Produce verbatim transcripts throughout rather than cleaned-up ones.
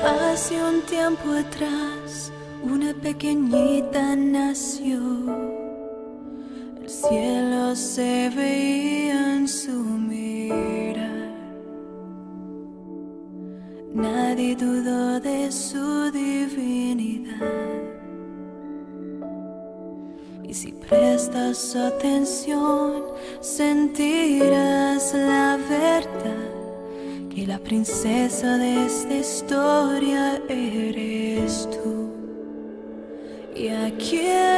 Hace un tiempo atrás, una pequeñita nació. El cielo se veía en su mirar. Nadie dudó de su divinidad. Y si prestas atención, sentirás la verdad, que la princesa de esta historia eres tú. Y aquí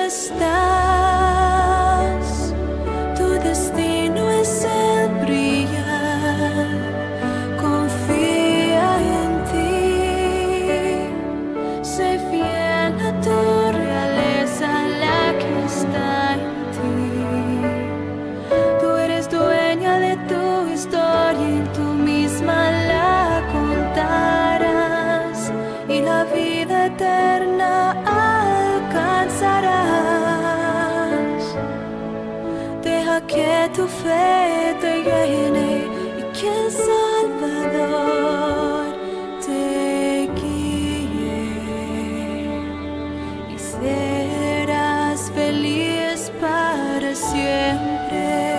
estás, tu destino es el brillar. Confía en ti, sé fiel a tu realeza, la que está en ti. Tú eres dueña de tu historia y tú misma la contarás, y la vida eterna alcanzarás. Deja que tu fe te llene y que el Salvador te guíe, y serás feliz para siempre.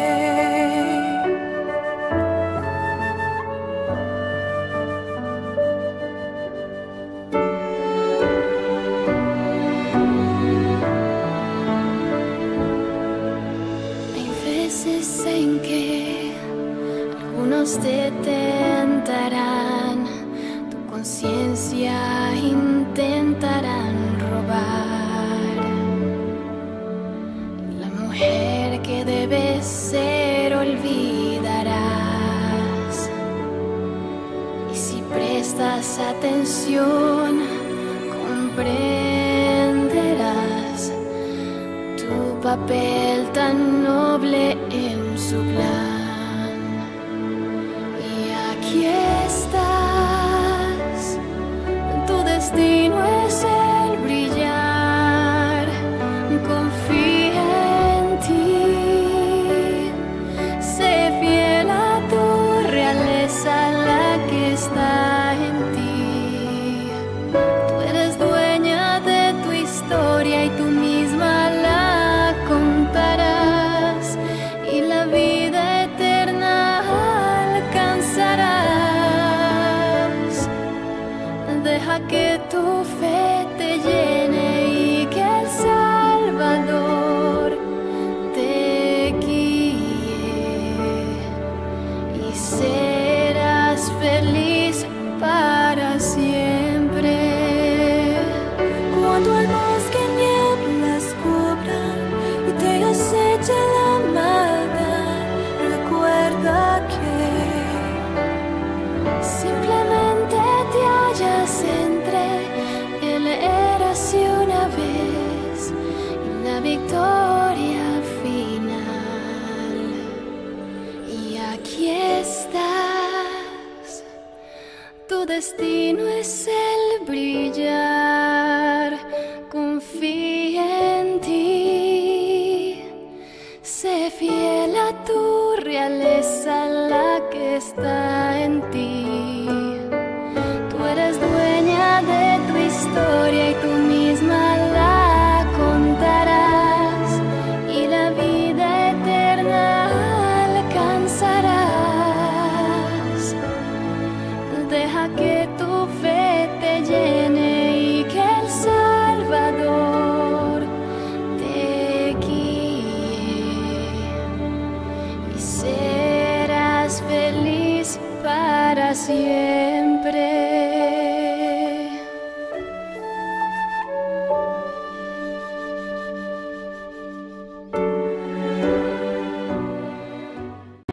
En que algunos te tentarán, tu conciencia intentarán robar. La mujer que debes ser olvidarás, y si prestas atención comprenderás tu papel tan noble en su plan. Y aquí estás, tu destino es el brillar. Confía en ti, sé fiel a tu realeza, la que está en ti. Tú eres dueña de tu historia y tú misma la contarás, y la vida eterna alcanzarás. Deja que tu fe te llene y que el Salvador te guíe, y serás feliz para siempre. Cuando el bosque en nieblas cubra y te aceche la maldad, recuerda que simplemente te hallas entre el eras y una vez y la victoria final. Y aquí estás, tu destino es el brillar. Confía en ti, sé fiel a tu realeza, la que está en ti. Tú eres dueña de tu historia y tú misma la contarás, y la vida eterna alcanzarás. Deja que tu fe te llene y que el Salvador te guíe, y serás feliz para siempre.